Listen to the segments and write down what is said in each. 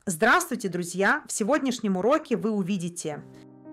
Здравствуйте, друзья! В сегодняшнем уроке вы увидите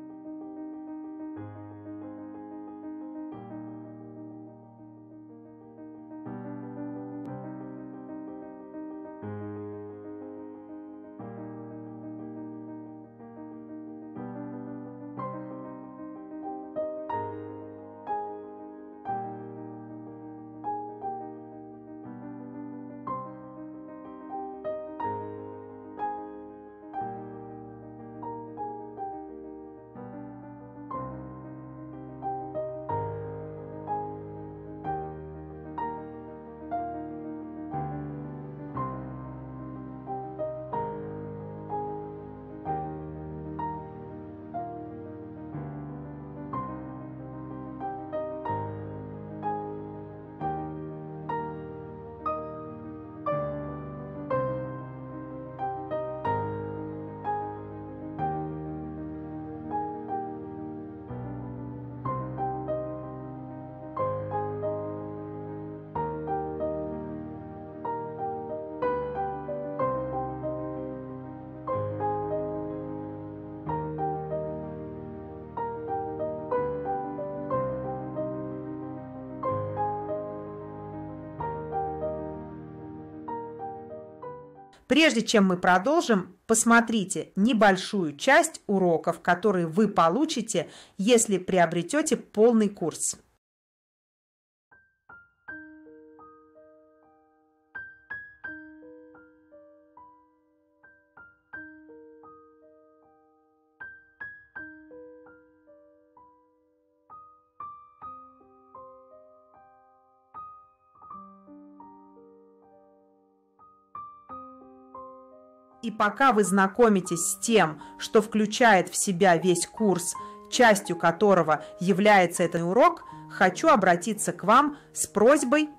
Прежде чем мы продолжим, посмотрите небольшую часть уроков, которые вы получите, если приобретете полный курс. И пока вы знакомитесь с тем, что включает в себя весь курс, частью которого является этот урок, хочу обратиться к вам с просьбой,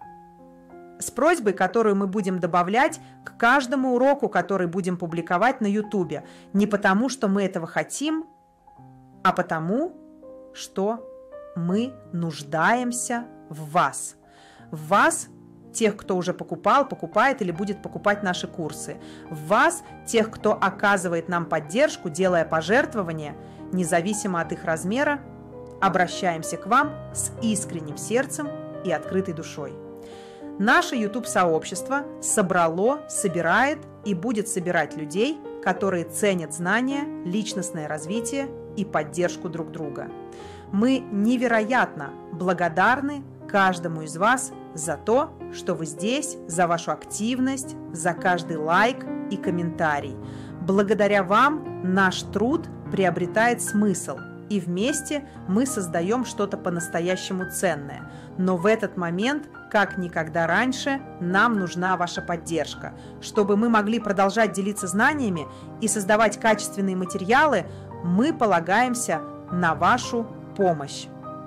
которую мы будем добавлять к каждому уроку, который будем публиковать на YouTube. Не потому, что мы этого хотим, а потому, что мы нуждаемся в вас. В вас, тех, кто уже покупает или будет покупать наши курсы. В вас, тех, кто оказывает нам поддержку, делая пожертвования, независимо от их размера, обращаемся к вам с искренним сердцем и открытой душой. Наше YouTube-сообщество собирает и будет собирать людей, которые ценят знания, личностное развитие и поддержку друг друга. Мы невероятно благодарны каждому из вас за то, что вы здесь, за вашу активность, за каждый лайк и комментарий. Благодаря вам наш труд приобретает смысл, и вместе мы создаем что-то по-настоящему ценное. Но в этот момент, как никогда раньше, нам нужна ваша поддержка. Чтобы мы могли продолжать делиться знаниями и создавать качественные материалы, мы полагаемся на вашу помощь.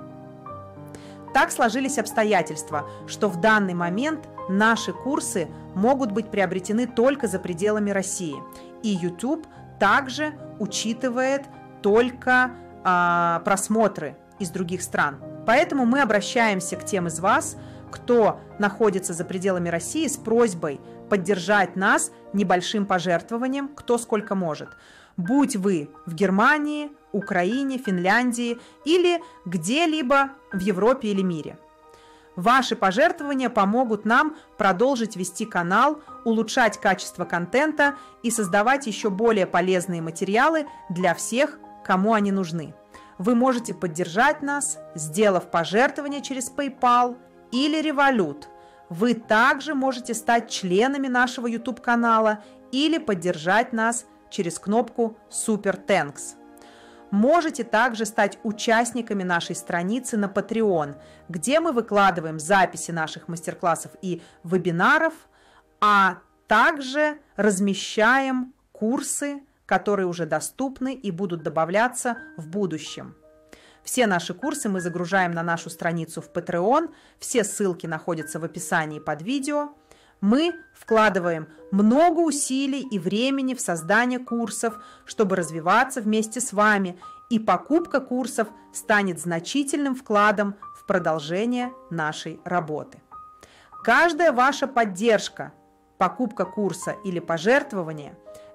Так сложились обстоятельства, что в данный момент наши курсы могут быть приобретены только за пределами России. И YouTube также учитывает только просмотры из других стран. Поэтому мы обращаемся к тем из вас, кто находится за пределами России, с просьбой поддержать нас небольшим пожертвованием, кто сколько может. Будь вы в Германии, Украине, Финляндии или где-либо в Европе или мире. Ваши пожертвования помогут нам продолжить вести канал, улучшать качество контента и создавать еще более полезные материалы для всех, кому они нужны. Вы можете поддержать нас, сделав пожертвование через PayPal или Revolut. Вы также можете стать членами нашего YouTube-канала или поддержать нас через кнопку Super Thanks. Можете также стать участниками нашей страницы на Patreon, где мы выкладываем записи наших мастер-классов и вебинаров, а также размещаем курсы, которые уже доступны и будут добавляться в будущем. Все наши курсы мы загружаем на нашу страницу в Patreon, все ссылки находятся в описании под видео. Мы вкладываем много усилий и времени в создание курсов, чтобы развиваться вместе с вами, и покупка курсов станет значительным вкладом в продолжение нашей работы. Каждая ваша поддержка, покупка курса или пожертвование –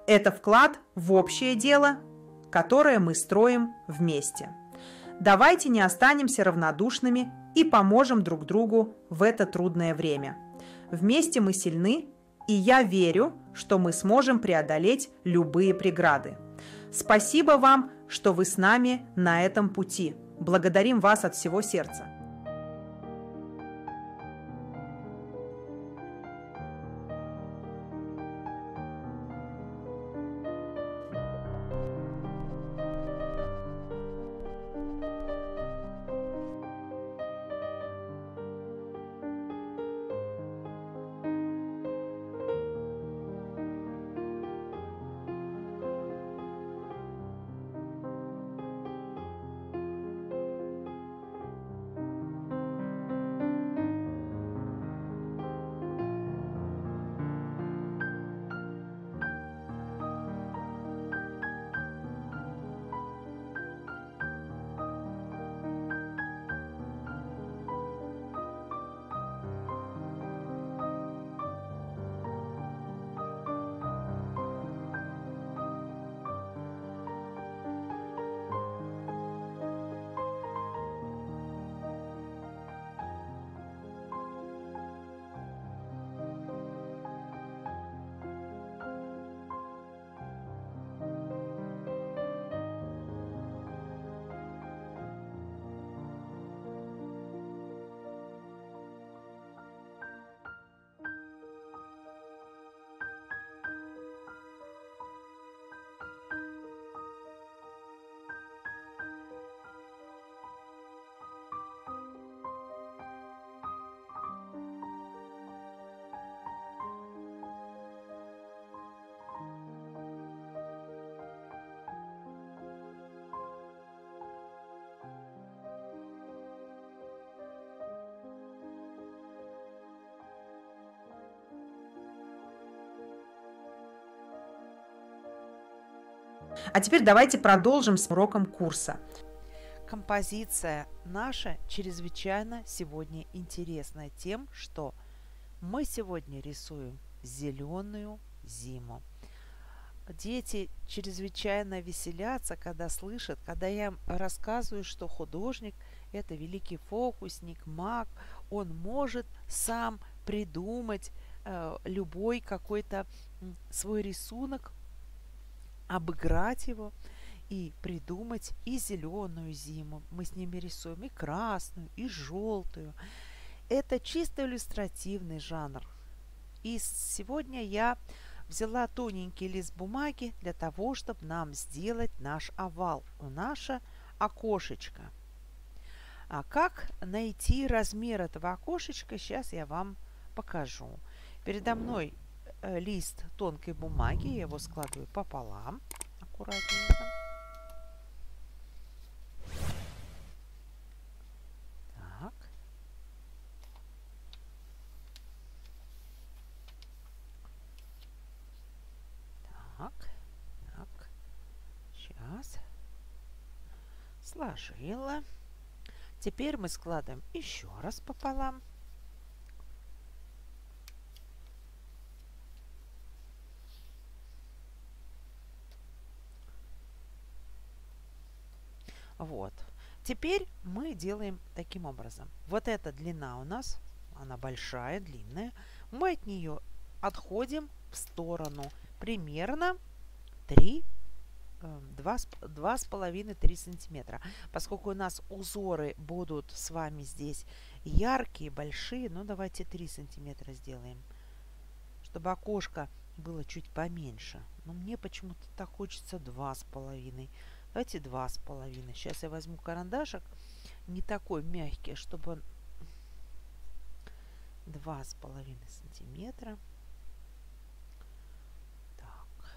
Это вклад в общее дело, которое мы строим вместе. Давайте не останемся равнодушными и поможем друг другу в это трудное время. Вместе мы сильны, и я верю, что мы сможем преодолеть любые преграды. Спасибо вам, что вы с нами на этом пути. Благодарим вас от всего сердца. А теперь давайте продолжим с уроком курса. Композиция наша чрезвычайно сегодня интересная тем, что мы сегодня рисуем зеленую зиму. Дети чрезвычайно веселятся, когда слышат, когда я им рассказываю, что художник – это великий фокусник, маг, он может сам придумать любой какой-то свой рисунок, обыграть его и придумать и зеленую зиму. Мы с ними рисуем и красную, и желтую. Это чисто иллюстративный жанр. И сегодня я взяла тоненький лист бумаги для того, чтобы нам сделать наш овал, наше окошечко. А как найти размер этого окошечка, сейчас я вам покажу. Передо мной лист тонкой бумаги, я его складываю пополам, аккуратненько. Так. Так. Так. Сейчас. Сложила. Теперь мы складываем еще раз пополам. Вот. Теперь мы делаем таким образом. Вот эта длина у нас, она большая, длинная. Мы от нее отходим в сторону примерно 2,5-3 сантиметра. Поскольку у нас узоры будут с вами здесь яркие, большие, ну давайте 3 сантиметра сделаем, чтобы окошко было чуть поменьше. Но мне почему-то так хочется 2,5. Давайте 2,5. Сейчас я возьму карандашик, не такой мягкий, чтобы он 2,5 сантиметра. Так.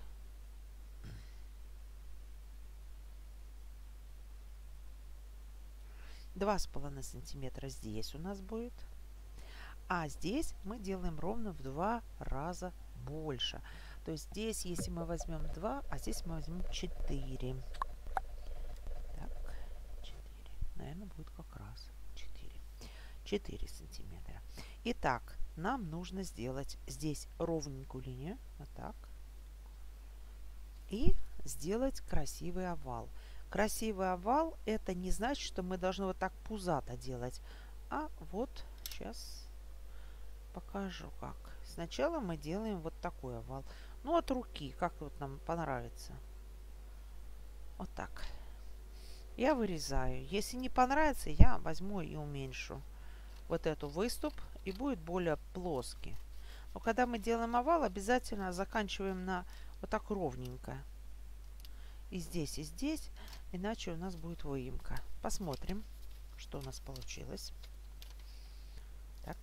2,5 сантиметра здесь у нас будет. А здесь мы делаем ровно в 2 раза больше. То есть здесь, если мы возьмем 2, а здесь мы возьмем 4. Наверное, будет как раз 4 сантиметра. Итак, нам нужно сделать здесь ровненькую линию. Вот так. и сделать красивый овал. Красивый овал — это не значит, что мы должны вот так пузато делать. А вот сейчас покажу как. Сначала мы делаем вот такой овал. Ну, от руки, как вот нам понравится. Вот так. Я вырезаю. Если не понравится, я возьму и уменьшу вот эту выступ, и будет более плоский. Но когда мы делаем овал, обязательно заканчиваем на вот так ровненько. И здесь, иначе у нас будет выемка. Посмотрим, что у нас получилось. Так.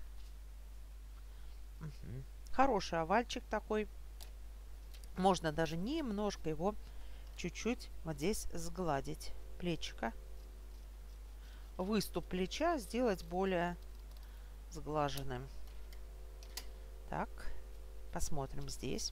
Угу. Хороший овальчик такой. Можно даже немножко его чуть-чуть вот здесь сгладить. Плечика. Выступ плеча сделать более сглаженным. Так. Посмотрим здесь.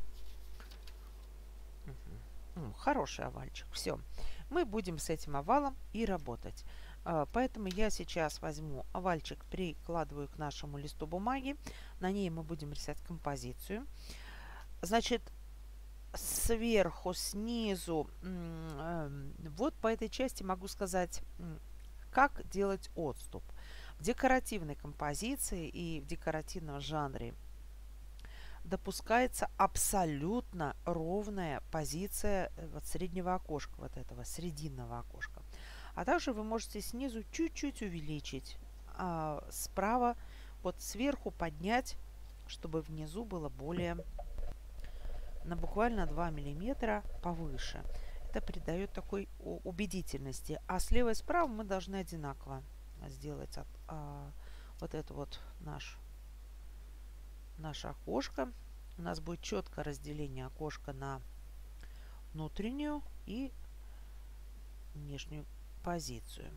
Угу. Хороший овальчик. Все. Мы будем с этим овалом и работать. Поэтому я сейчас возьму овальчик, прикладываю к нашему листу бумаги. На ней мы будем рисовать композицию. Значит, сверху, снизу, вот по этой части могу сказать, как делать отступ. В декоративной композиции и в декоративном жанре допускается абсолютно ровная позиция вот среднего окошка, вот этого срединного окошка. А также вы можете снизу чуть-чуть увеличить, а справа вот сверху поднять, чтобы внизу было более на буквально 2 миллиметра повыше. Это придает такой убедительности. А слева и справа мы должны одинаково сделать вот это вот наше окошко. У нас будет четкое разделение окошка на внутреннюю и внешнюю позицию.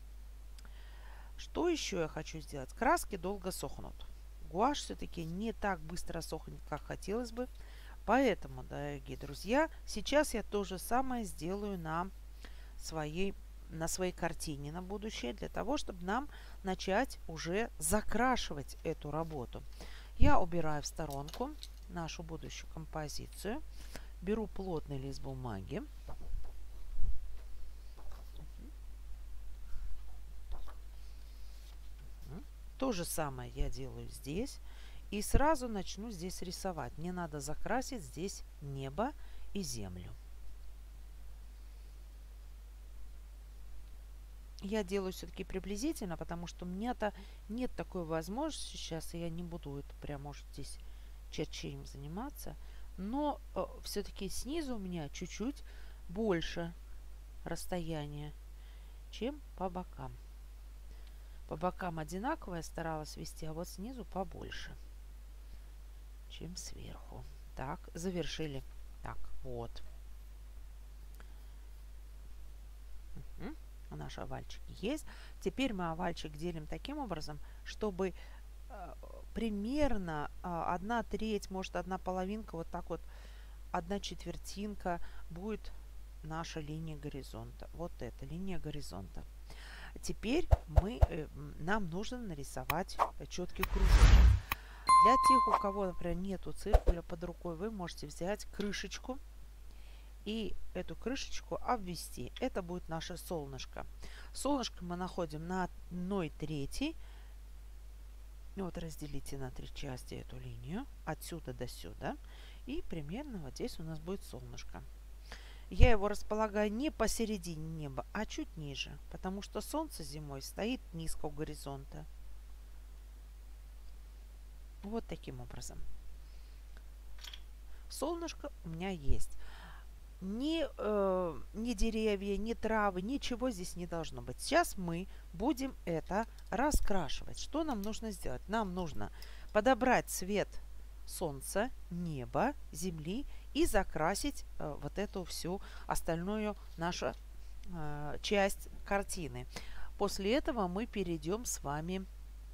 Что еще я хочу сделать? Краски долго сохнут. Гуашь все-таки не так быстро сохнет, как хотелось бы. Поэтому, дорогие друзья, сейчас я то же самое сделаю на своей картине на будущее, для того, чтобы нам начать уже закрашивать эту работу. Я убираю в сторонку нашу будущую композицию. Беру плотный лист бумаги. То же самое я делаю здесь. И сразу начну здесь рисовать. Мне надо закрасить здесь небо и землю. Я делаю все-таки приблизительно, потому что у меня-то нет такой возможности сейчас, и я не буду это прям, может, здесь черчением заниматься. Но все-таки снизу у меня чуть-чуть больше расстояния, чем по бокам. По бокам одинаково я старалась вести, а вот снизу побольше, чем сверху. Так, завершили. Так, вот. Наш овальчик есть. Теперь мы овальчик делим таким образом, чтобы примерно 1/3, может 1/2, вот так вот 1/4 будет наша линия горизонта. Вот эта линия горизонта. Теперь нам нужно нарисовать четкий кружок. Для тех, у кого, например, нету циркуля под рукой, вы можете взять крышечку и эту крышечку обвести. Это будет наше солнышко. Солнышко мы находим на 1/3. Вот разделите на 3 части эту линию. Отсюда до сюда. И примерно вот здесь у нас будет солнышко. Я его располагаю не посередине неба, а чуть ниже. Потому что солнце зимой стоит низко у горизонта. Вот таким образом. Солнышко у меня есть. Ни деревья, ни травы, ничего здесь не должно быть. Сейчас мы будем это раскрашивать. Что нам нужно сделать? Нам нужно подобрать цвет солнца, неба, земли и закрасить вот эту всю остальную нашу часть картины. После этого мы перейдем с вами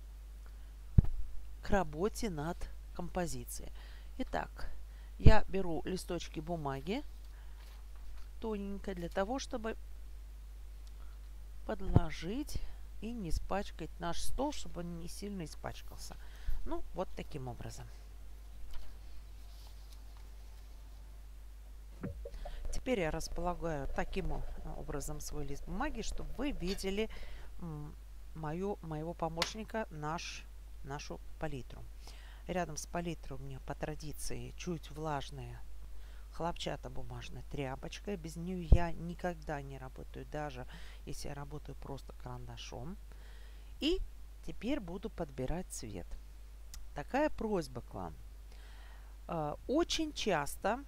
к работе над композицией. Итак, я беру листочки бумаги тоненько для того, чтобы подложить и не испачкать наш стол, чтобы он не сильно испачкался. Ну, вот таким образом. Теперь я располагаю таким образом свой лист бумаги, чтобы вы видели моего помощника, нашу палитру. Рядом с палитрой у меня по традиции чуть влажная хлопчатобумажная тряпочка. Без нее я никогда не работаю, даже если я работаю просто карандашом. И теперь буду подбирать цвет. Такая просьба к вам. Очень часто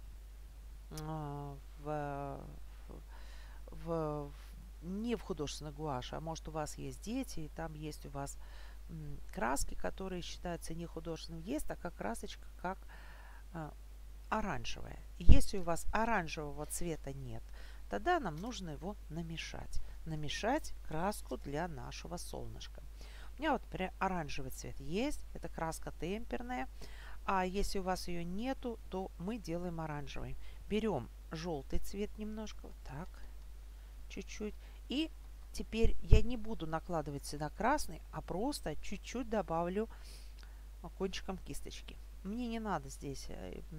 не в художественной гуаши, а может у вас есть дети, и там есть у вас краски, которые считаются не художественными. Есть такая красочка, как оранжевая. Если у вас оранжевого цвета нет, тогда нам нужно его намешать. Намешать краску для нашего солнышка. У меня вот оранжевый цвет есть, это краска темперная. А если у вас ее нету, то мы делаем оранжевый. Берем желтый цвет немножко, вот так, чуть-чуть. И теперь я не буду накладывать сюда красный, а просто чуть-чуть добавлю кончиком кисточки. Мне не надо здесь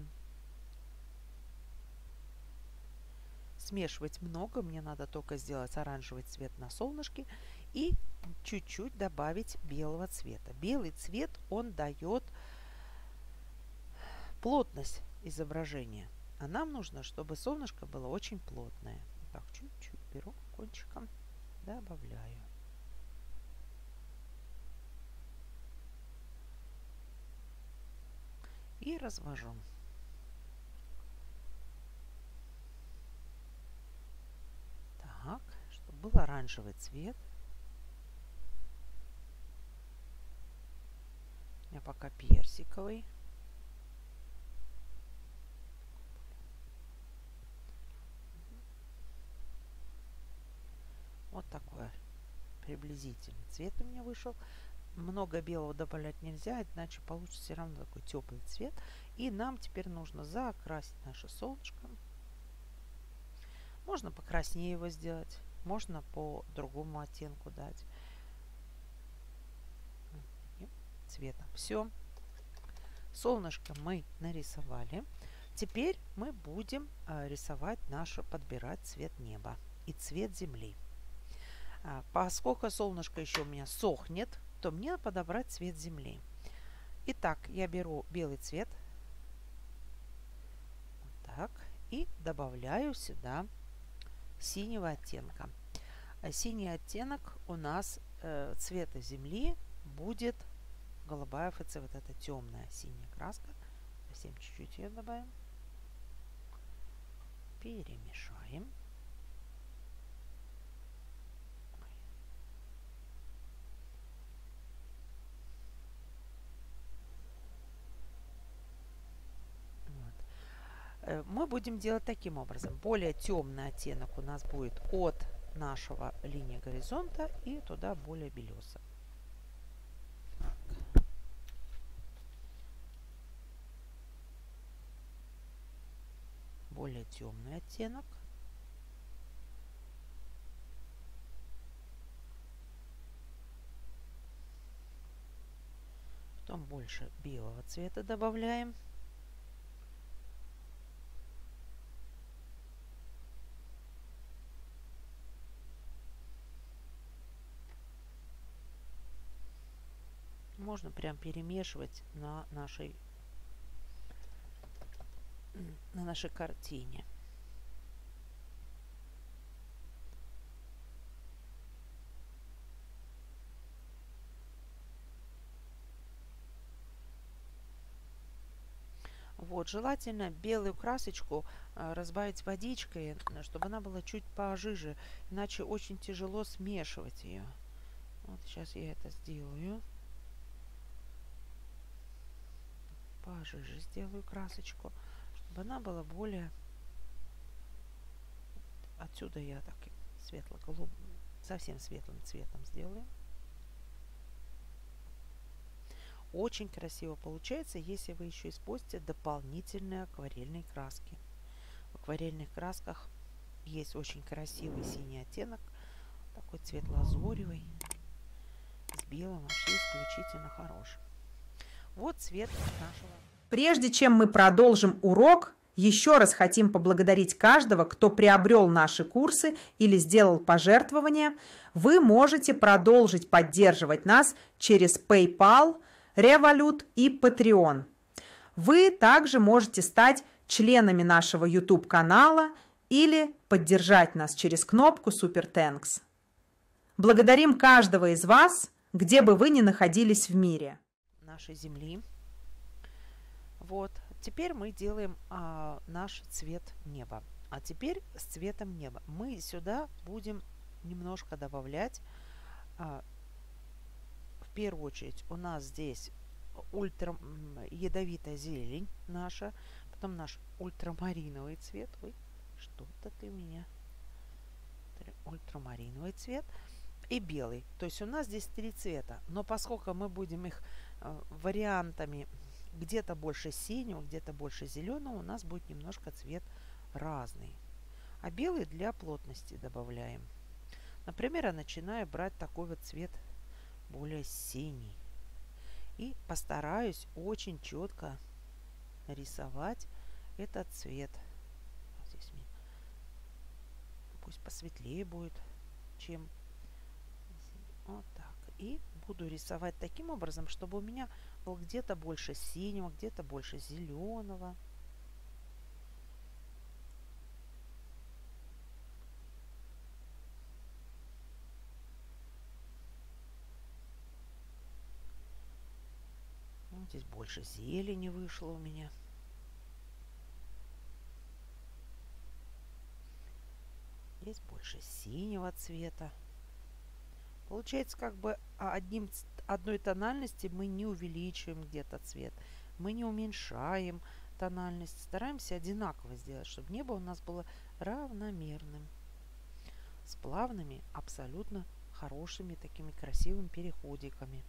смешивать много, мне надо только сделать оранжевый цвет на солнышке и чуть-чуть добавить белого цвета. Белый цвет, он дает плотность изображения. А нам нужно, чтобы солнышко было очень плотное. Так, чуть-чуть беру кончиком, добавляю. И развожу. Так, чтобы был оранжевый цвет. У меня пока персиковый. Вот такой приблизительный цвет у меня вышел. Много белого добавлять нельзя, иначе получится все равно такой теплый цвет. И нам теперь нужно закрасить наше солнышко. Можно покраснее его сделать, можно по другому оттенку дать цвета. Все. Солнышко мы нарисовали. Теперь мы будем рисовать подбирать цвет неба и цвет земли. Поскольку солнышко еще у меня сохнет, то мне надо подобрать цвет земли. Итак, я беру белый цвет. Вот так. И добавляю сюда синего оттенка. Синий оттенок у нас цвета земли будет голубая ФЦ. Вот эта темная синяя краска. Совсем чуть-чуть ее добавим. Перемешаем. Мы будем делать таким образом. Более темный оттенок у нас будет от нашего линии горизонта и туда более белесый. Более темный оттенок. Потом больше белого цвета добавляем. Можно прям перемешивать на нашей картине. Вот, желательно белую красочку разбавить водичкой, чтобы она была чуть пожиже, иначе очень тяжело смешивать ее. Вот сейчас я это сделаю. Пожиже сделаю красочку, чтобы она была более... Отсюда я так светло-голубым, совсем светлым цветом сделаю. Очень красиво получается, если вы еще используете дополнительные акварельные краски. В акварельных красках есть очень красивый синий оттенок, такой цвет лазуревый, с белым, вообще исключительно хороший. Вот цвет нашего. Прежде чем мы продолжим урок, Еще раз хотим поблагодарить каждого, кто приобрел наши курсы или сделал пожертвование. Вы можете продолжить поддерживать нас через PayPal, Revolut и Patreon. Вы также можете стать членами нашего YouTube-канала или поддержать нас через кнопку Super Thanks. Благодарим каждого из вас, где бы вы ни находились в мире. Нашей Земли. Вот. Теперь мы делаем наш цвет неба. А теперь с цветом неба мы сюда будем немножко добавлять. В первую очередь у нас здесь ультра ядовитая зелень наша, потом наш ультрамариновый цвет. Ой, что-то ты у меня. Ультрамариновый цвет и белый. То есть у нас здесь 3 цвета. Но поскольку мы будем их вариантами, где-то больше синего, где-то больше зеленого, у нас будет немножко цвет разный. А белый для плотности добавляем. Например, я начинаю брать такой вот цвет более синий. И постараюсь очень четко рисовать этот цвет. Здесь пусть посветлее будет, чем вот так. И буду рисовать таким образом, чтобы у меня был где-то больше синего, где-то больше зеленого. Вот здесь больше зелени вышло у меня. Здесь больше синего цвета. Получается, как бы одной тональности мы не увеличиваем где-то цвет. Мы не уменьшаем тональность. Стараемся одинаково сделать, чтобы небо у нас было равномерным. С плавными, абсолютно хорошими такими красивыми переходиками.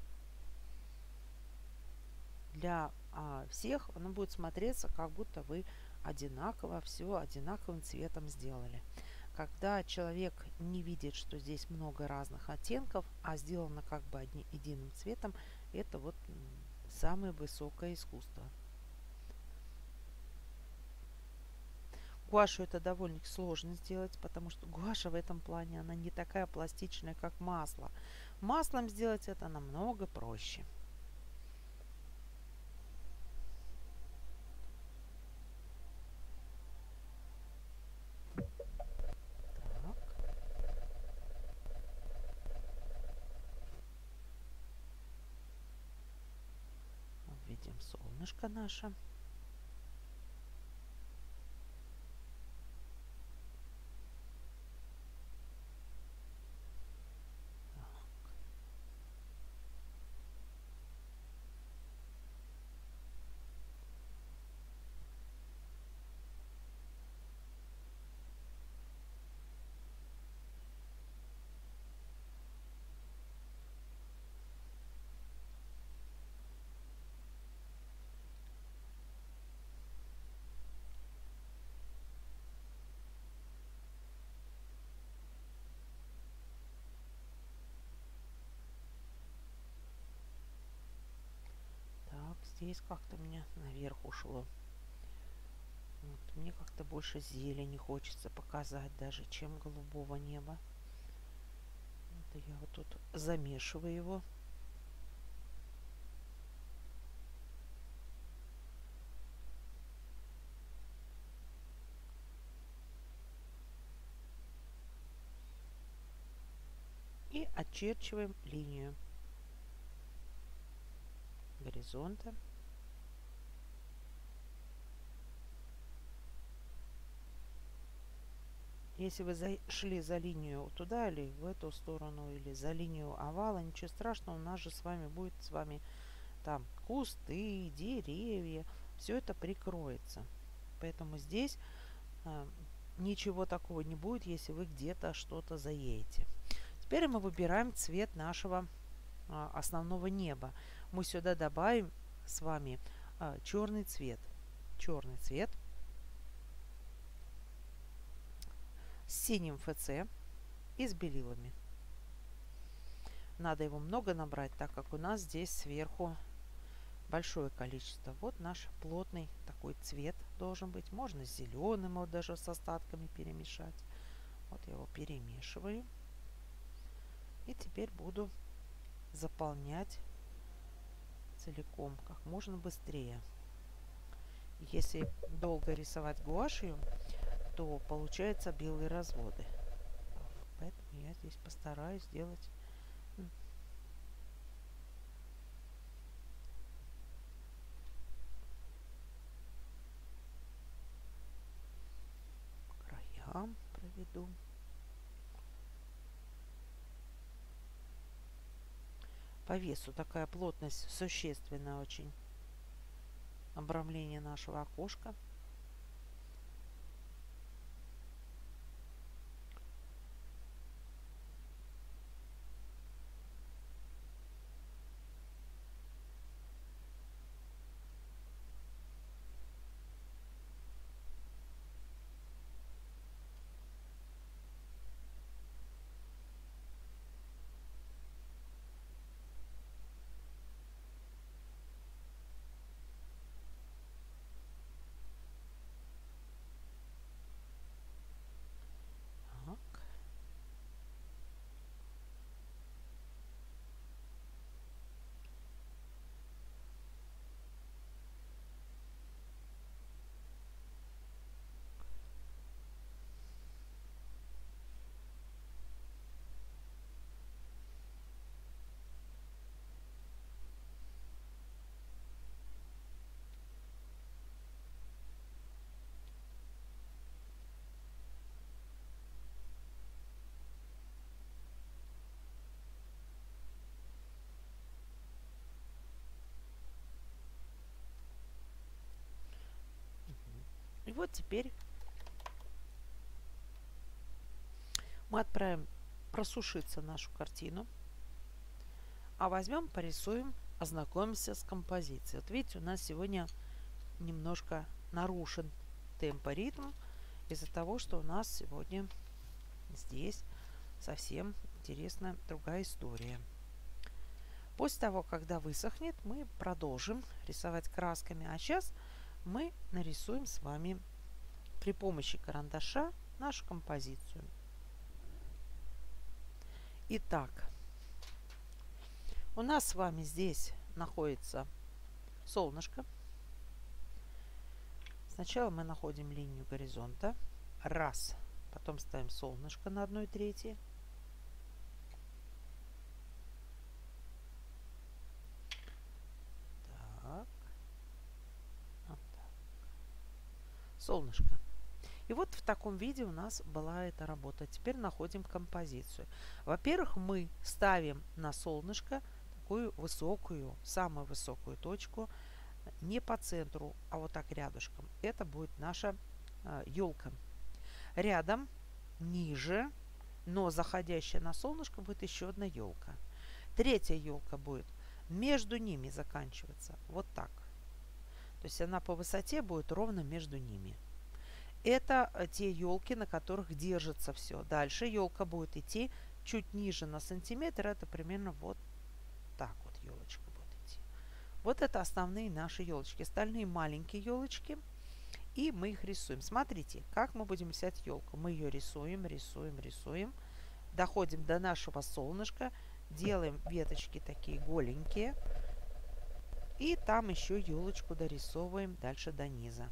Для всех оно будет смотреться, как будто вы одинаково все одинаковым цветом сделали. Когда человек не видит, что здесь много разных оттенков, а сделано как бы единым цветом, это вот самое высокое искусство. Гуашу это довольно сложно сделать, потому что гуаша в этом плане она не такая пластичная, как масло. Маслом сделать это намного проще. Видим солнышко наше. Здесь как-то у меня наверх ушло. Вот, мне как-то больше зелени хочется показать даже, чем голубого неба. Это я вот тут замешиваю его. И очерчиваем линию горизонта. Если вы зашли за линию туда или в эту сторону, или за линию овала, ничего страшного, у нас же с вами будет там кусты, деревья, все это прикроется. Поэтому здесь ничего такого не будет, если вы где-то что-то заедете. Теперь мы выбираем цвет нашего основного неба. Мы сюда добавим с вами черный цвет. Черный цвет с синим ФЦ и с белилами. Надо его много набрать, так как у нас здесь сверху большое количество. Вот наш плотный такой цвет должен быть. Можно с зеленым его даже с остатками перемешать. Вот я его перемешиваю. И теперь буду заполнять целиком, как можно быстрее. Если долго рисовать гуашью, то получаются белые разводы. Поэтому я здесь постараюсь сделать краям проведу. По весу такая плотность существенная очень. Обрамление нашего окошка. Так. И вот теперь мы отправим просушиться нашу картину. А возьмем, порисуем, ознакомимся с композицией. Вот видите, у нас сегодня немножко нарушен темп и ритм из-за того, что у нас сегодня здесь совсем интересная другая история. После того, когда высохнет, мы продолжим рисовать красками. А сейчас мы нарисуем с вами при помощи карандаша нашу композицию. Итак, у нас с вами здесь находится солнышко. Сначала мы находим линию горизонта. Раз. Потом ставим солнышко на 1/3. Так. Вот так. Солнышко. И вот в таком виде у нас была эта работа. Теперь находим композицию. Во-первых, мы ставим на солнышко такую высокую, самую высокую точку, не по центру, а вот так рядышком. Это будет наша елка. Рядом, ниже, но заходящая на солнышко, будет еще одна елка. Третья елка будет между ними заканчиваться. Вот так. То есть она по высоте будет ровно между ними. Это те елки, на которых держится все. Дальше елка будет идти чуть ниже на сантиметр. Это примерно вот так вот елочка будет идти. Вот это основные наши елочки. Остальные маленькие елочки. И мы их рисуем. Смотрите, как мы будем рисовать елку. Мы ее рисуем, рисуем, рисуем. Доходим до нашего солнышка. Делаем веточки такие голенькие. И там еще елочку дорисовываем дальше до низа.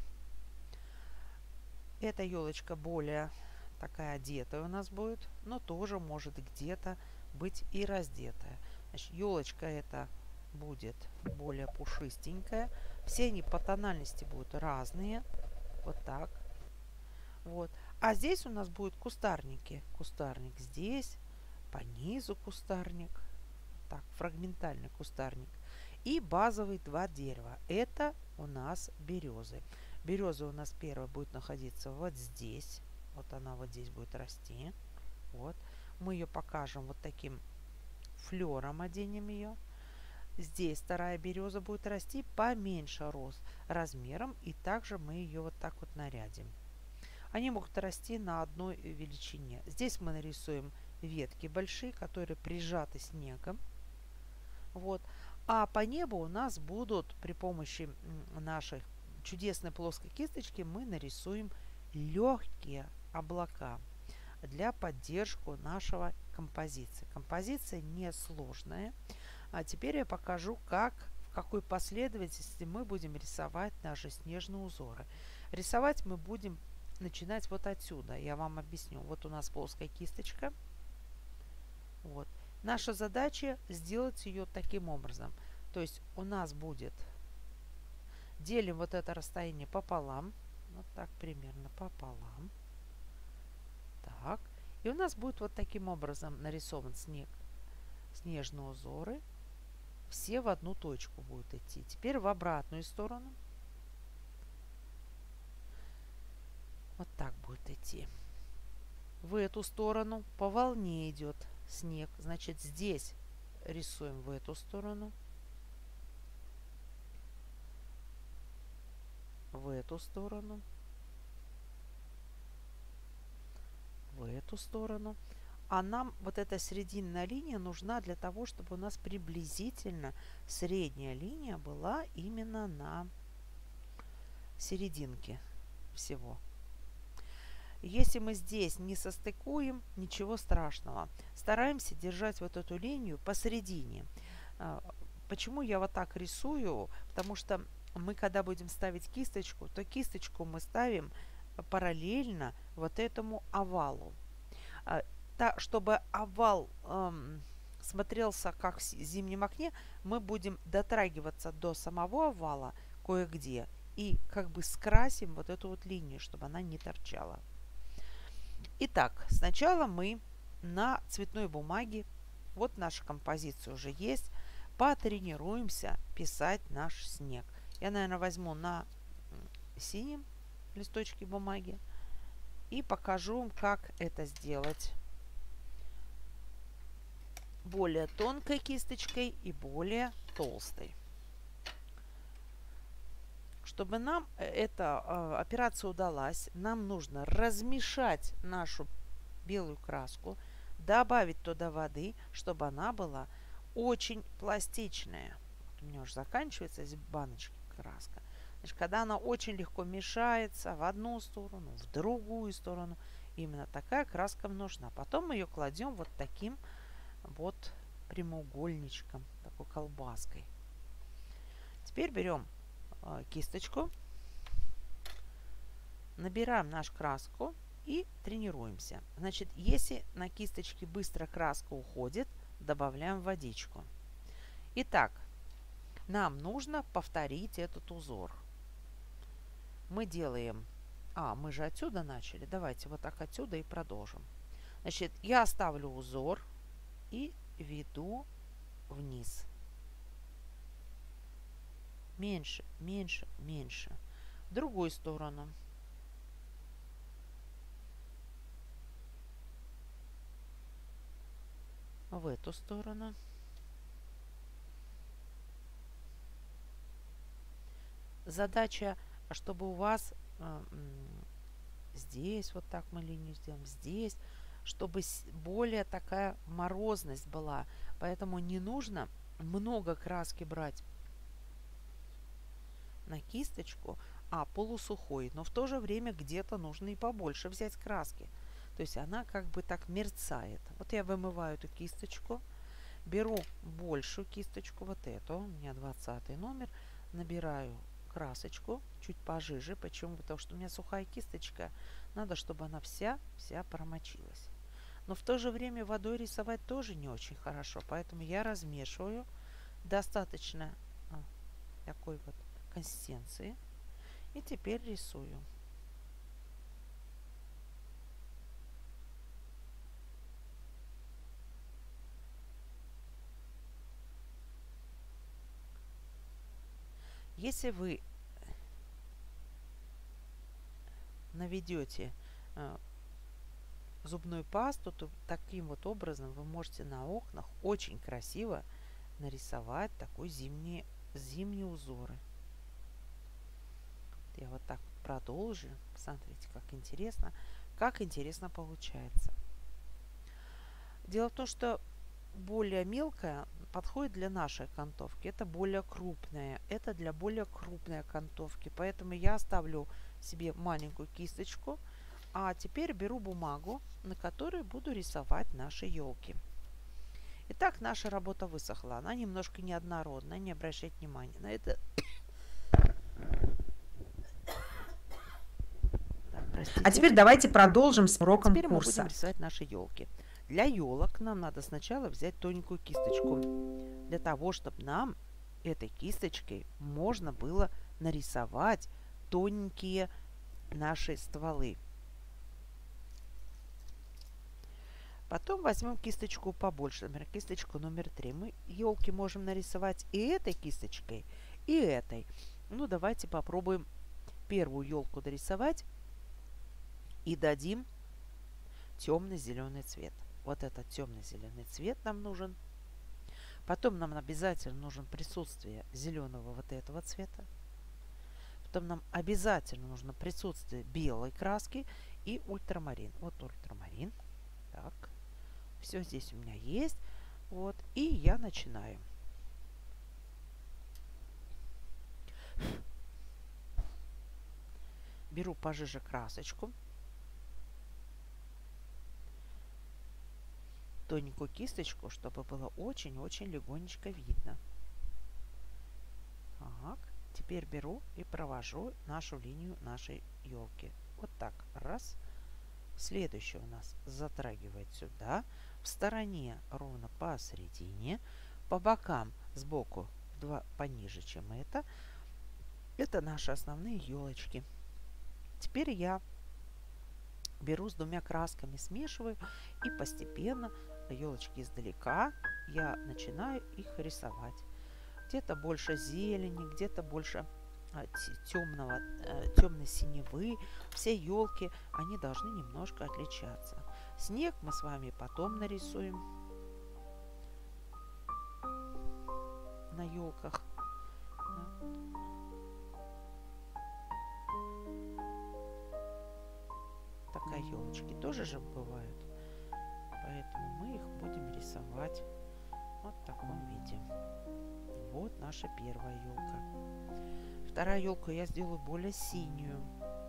Эта елочка более такая одетая у нас будет, но тоже может где-то быть и раздетая. Значит, елочка эта будет более пушистенькая. Все они по тональности будут разные. Вот так. Вот. А здесь у нас будут кустарники. Кустарник здесь, по низу кустарник. Так, фрагментальный кустарник. И базовые два дерева. Это у нас березы. Береза у нас первая будет находиться вот здесь. Вот она вот здесь будет расти. Вот. Мы ее покажем вот таким флером, оденем ее. Здесь вторая береза будет расти поменьше размером. И также мы ее вот так вот нарядим. Они могут расти на одной величине. Здесь мы нарисуем ветки большие, которые прижаты снегом. Вот. А по небу у нас будут при помощи нашей чудесной плоской кисточки мы нарисуем легкие облака для поддержку нашего композиции. Композиция несложная. А теперь я покажу, в какой последовательности мы будем рисовать наши снежные узоры. Рисовать мы будем начинать вот отсюда. Я вам объясню. Вот у нас плоская кисточка. Вот. Наша задача сделать ее таким образом. То есть у нас будет, делим вот это расстояние пополам. Вот так примерно пополам. Так. И у нас будет вот таким образом нарисован снежные узоры. Все в одну точку будут идти. Теперь в обратную сторону. Вот так будет идти. В эту сторону по волне идет снег. Значит, здесь рисуем в эту сторону. В эту сторону. В эту сторону. А нам вот эта срединная линия нужна для того, чтобы у нас приблизительно средняя линия была именно на серединке всего. Если мы здесь не состыкуем, ничего страшного. Стараемся держать вот эту линию посередине. Почему я вот так рисую? Потому что мы, когда будем ставить кисточку, то кисточку мы ставим параллельно вот этому овалу. Чтобы овал смотрелся как в зимнем окне, мы будем дотрагиваться до самого овала кое-где и как бы скрасим вот эту вот линию, чтобы она не торчала. Итак, сначала мы на цветной бумаге, вот наша композиция уже есть, потренируемся писать наш снег. Я, наверное, возьму на синем листочке бумаги и покажу вам, как это сделать более тонкой кисточкой и более толстой. Чтобы нам эта операция удалась, нам нужно размешать нашу белую краску, добавить туда воды, чтобы она была очень пластичная. Вот у меня уже заканчивается из баночки краска. Значит, когда она очень легко мешается в одну сторону, в другую сторону, именно такая краска нужна. Потом мы ее кладем вот таким вот прямоугольничком, такой колбаской. Теперь берем кисточку, набираем нашу краску и тренируемся. Значит, если на кисточке быстро краска уходит, добавляем водичку. Итак, нам нужно повторить этот узор. Мы делаем... мы же отсюда начали. Давайте вот так отсюда и продолжим. Значит, я оставлю узор и веду вниз. Меньше, меньше, меньше. В другую сторону. В эту сторону. Задача, чтобы у вас здесь вот так мы линию сделаем, здесь, чтобы более такая морозность была. Поэтому не нужно много краски брать на кисточку, полусухой. Но в то же время где-то нужно и побольше взять краски. То есть она как бы так мерцает. Вот я вымываю эту кисточку, беру большую кисточку, вот эту, у меня 20 номер, набираю красочку чуть пожиже. Почему? Потому что у меня сухая кисточка. Надо, чтобы она вся промочилась. Но в то же время водой рисовать тоже не очень хорошо. Поэтому я размешиваю достаточно такой вот консистенции. И теперь рисую. Если вы наведете зубную пасту, то таким вот образом вы можете на окнах очень красиво нарисовать такой зимние узоры. Я вот так продолжу. Посмотрите, как интересно получается. Дело в том, что более мелкая подходит для нашей окантовки. Это более крупная. Это для более крупной окантовки. Поэтому я ставлю себе маленькую кисточку. А теперь беру бумагу, на которой буду рисовать наши елки. Итак, наша работа высохла. Она немножко неоднородная. Не обращайте внимания на это. А теперь давайте продолжим с уроком Теперь мы курса. будем рисовать наши елки. Для елок нам надо сначала взять тоненькую кисточку, для того, чтобы нам этой кисточкой можно было нарисовать тоненькие наши стволы. Потом возьмем кисточку побольше, например, кисточку номер 3. Мы елки можем нарисовать и этой кисточкой, и этой. Ну, давайте попробуем первую елку дорисовать и дадим темно-зеленый цвет. Вот этот темно-зеленый цвет нам нужен. Потом нам обязательно нужно присутствие зеленого вот этого цвета. Потом нам обязательно нужно присутствие белой краски и ультрамарин. Вот ультрамарин. Так. Все здесь у меня есть. Вот. И я начинаю. Беру пожиже красочку. Тоненькую кисточку, чтобы было очень-очень легонечко видно. Так. Теперь беру и провожу нашу линию нашей елки. Вот так. Раз. Следующее у нас затрагивает сюда. В стороне ровно посередине. По бокам сбоку пониже, чем это. Это наши основные елочки. Теперь я беру с двумя красками, смешиваю и постепенно елочки издалека я начинаю их рисовать. Где-то больше зелени, где-то больше темной синевы. Все елки, они должны немножко отличаться. Снег мы с вами потом нарисуем на елках. Такая елочки тоже же бывают. Поэтому мы их будем рисовать вот в таком виде. Вот наша первая елка. Вторая елку я сделаю более синюю.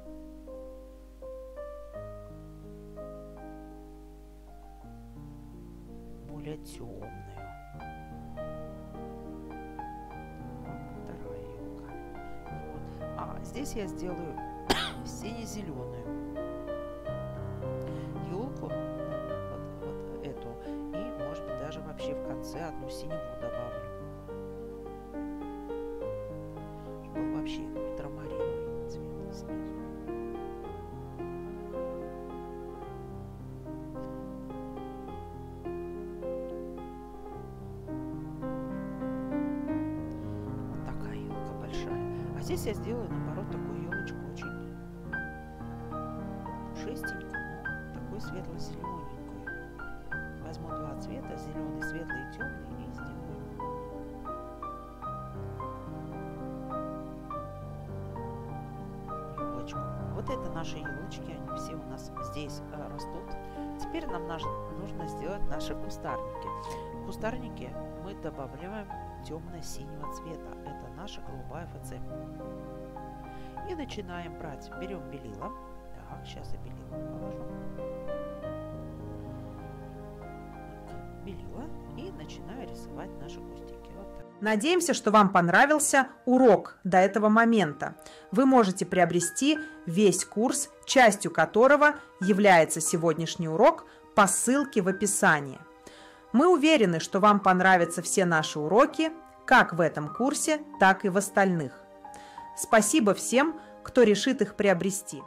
Более темную. Вторая елка. Вот. А здесь я сделаю сине-зеленую елку. Вот эту. И, может быть, даже вообще в конце одну синеву добавлю. Был вообще ультрамариновый цвет снизу. Вот такая елка большая. А здесь я сделаю, наоборот, такую елочку очень пушистенькую, но такой светло-зелененькую. Возьму два цвета, зеленый, светлый и темный, и сделаю. Вот это наши елочки, они все у нас здесь растут. Теперь нам нужно сделать наши кустарники. В кустарники мы добавляем темно-синего цвета. Это наша голубая ФЦ. И начинаем брать. Берем белила. Так, сейчас я белила положу. Так, белила. И начинаю рисовать наши кустики. Вот так. Надеемся, что вам понравился урок до этого момента. Вы можете приобрести весь курс, частью которого является сегодняшний урок, по ссылке в описании. Мы уверены, что вам понравятся все наши уроки, как в этом курсе, так и в остальных. Спасибо всем, кто решит их приобрести.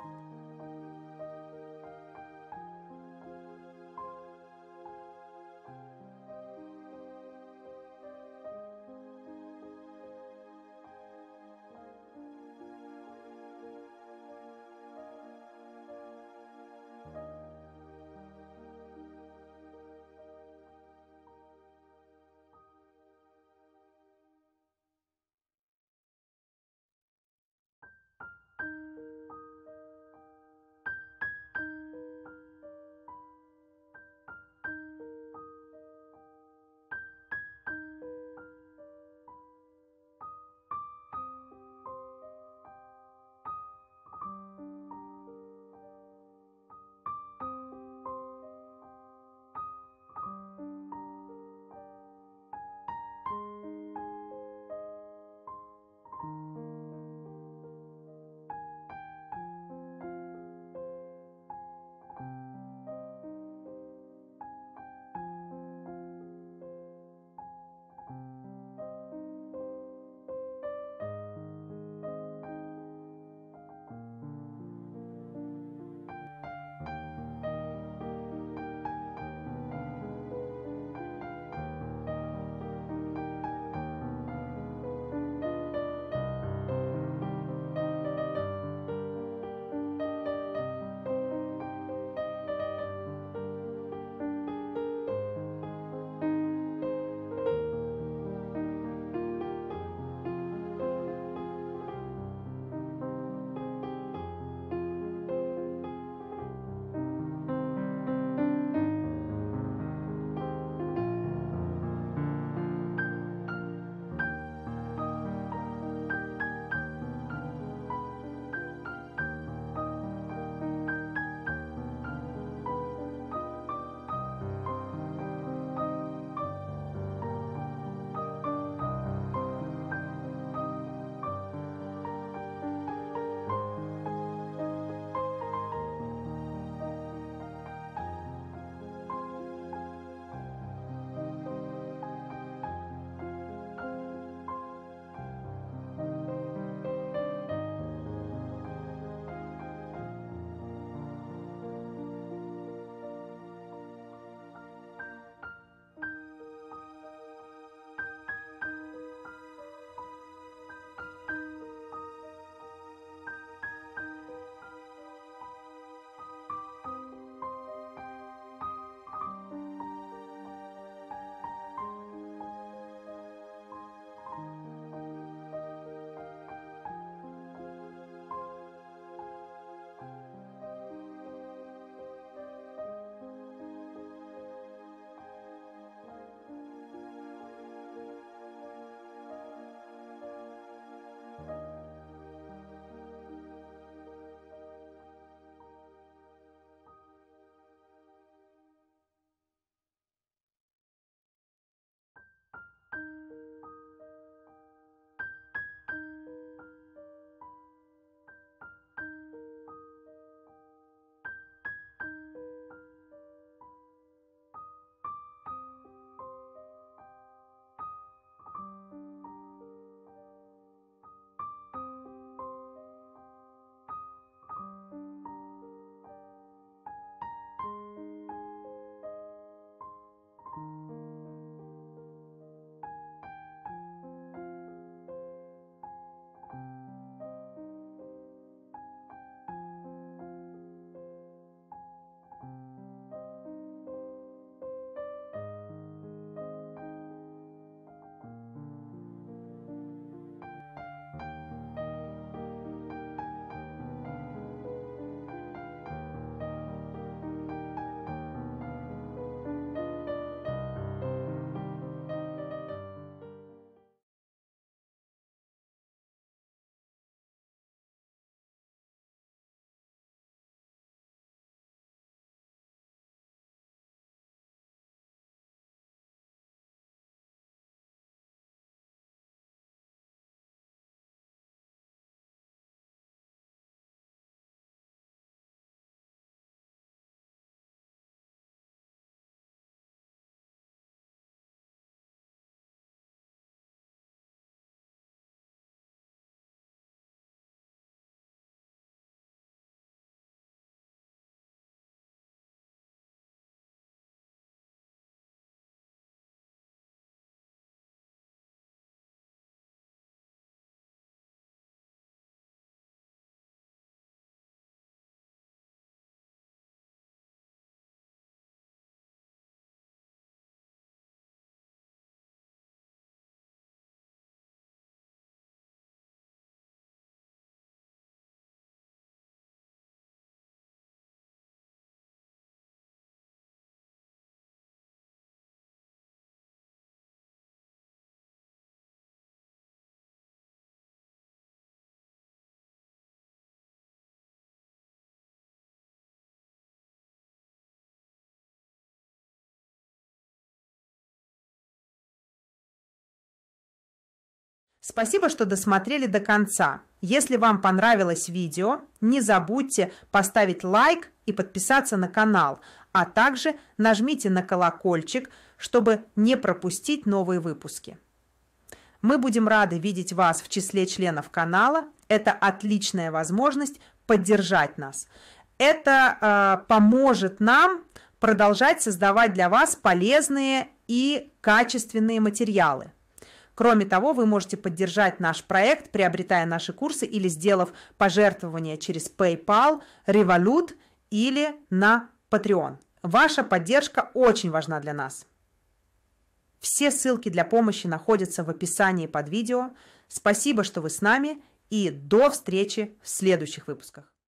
Спасибо, что досмотрели до конца. Если вам понравилось видео, не забудьте поставить лайк и подписаться на канал, а также нажмите на колокольчик, чтобы не пропустить новые выпуски. Мы будем рады видеть вас в числе членов канала. Это отличная возможность поддержать нас. Это поможет нам продолжать создавать для вас полезные и качественные материалы. Кроме того, вы можете поддержать наш проект, приобретая наши курсы или сделав пожертвование через PayPal, Revolut или на Patreon. Ваша поддержка очень важна для нас. Все ссылки для помощи находятся в описании под видео. Спасибо, что вы с нами, и до встречи в следующих выпусках.